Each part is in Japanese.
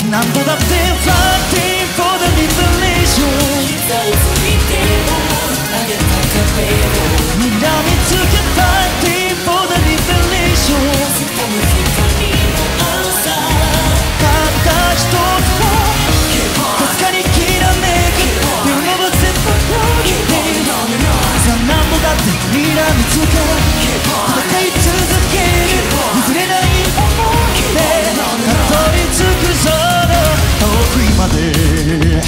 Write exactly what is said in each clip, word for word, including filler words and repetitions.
なんぼだって Fighting for the liberation 膝をついても投げた壁を睨みつけ Fighting for the liberation 掴む光の朝たった一つのかすかにきらめく You never set the road さあなんぼだって睨みつけ戦い続ける譲れない想いでたどり着くその遠くまで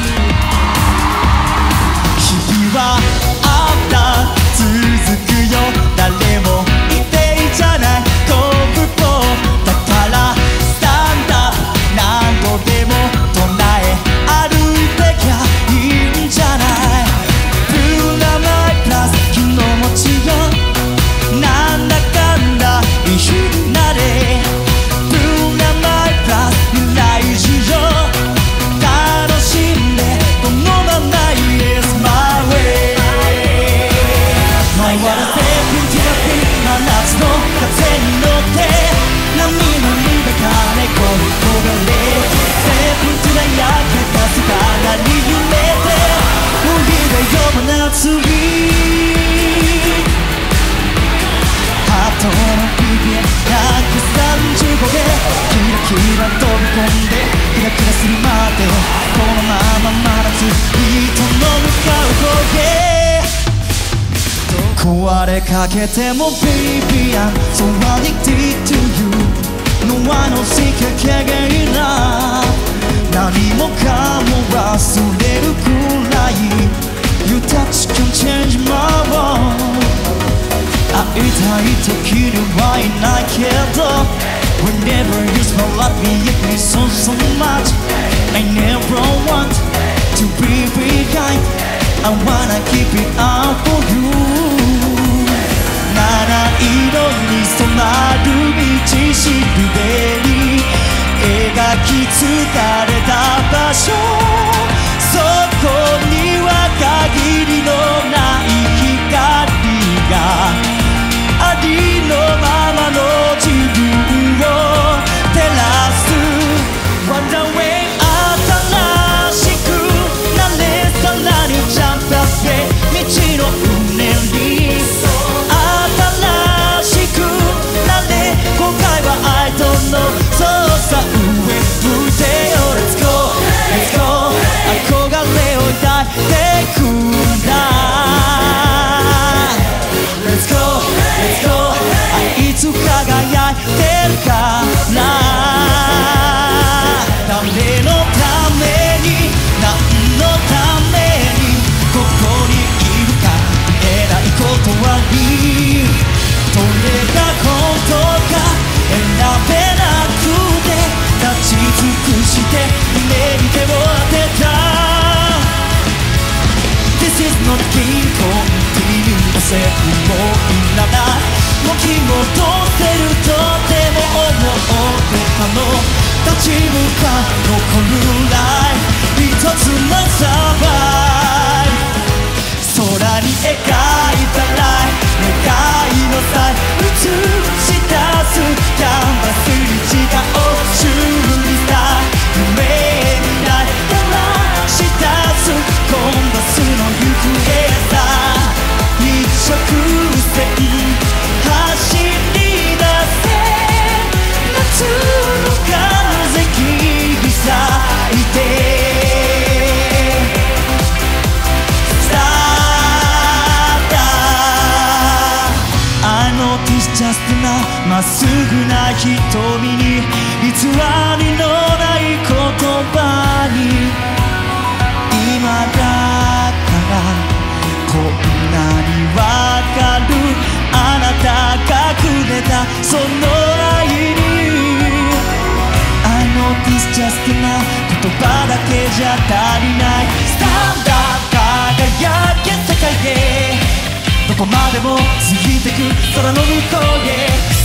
日はあった続くよ誰もいていじゃないコブポだからスタンダ何度でも唱え歩いてきゃいいんじゃないブラマイプラス気の持ちよなんだかんだいい日になれブラマイプラス未来事情楽しんでこのまま Yes my way 舞い笑ってピンチがピン真夏の風に乗って波のにがかれこみ焦がれセブントゥが焼けた姿に揺れて海が呼ぶ夏にハートのビビエひゃくさんじゅうごでキラキラ飛び込んでキラキラするまでこのまま真夏人の向かう声壊れかけても Baby I'm so addicted to you No one knows if you can't get enough 何もかも忘れるくらい You touch can change my world 会いたい時にはいないけど Whenever you smile at me it means so so much I never want to be behind I wanna keep it up for you 七色に染まる道しるべに描き継がれた場所そこには限りのない光がありのままの自分を照らす Wonder way 新しくなれさらにジャンプアップへ道のうねり新しくなれ今回は I don't know そうさ上向いてよ Let's go Let's go 憧れを抱いてくんだ Let's go Let's go いつ輝いてるから誰のために何のためにここにいるか言えないことはいいどれが本当か選べなくて立ち尽くして夢に手を当てた This is not a game continue せるもいらないもう気戻せるとでも思ってたの立ち向かう残るライフ一つのサバイブ空に描いたライフ願いの際映し出すキャンバスに違うシューリスター夢にない照らし出すコンバスの行方さ一直線走り出せ夏の風切り裂いてスターだ I notice just now まっすぐな瞳に偽りのない言葉に今だからこんなにわかるあなたがくれたその愛に I notice just now 言葉だけじゃ足りないスタンダー輝け世界へどこまでも過ぎてく空の向こうへ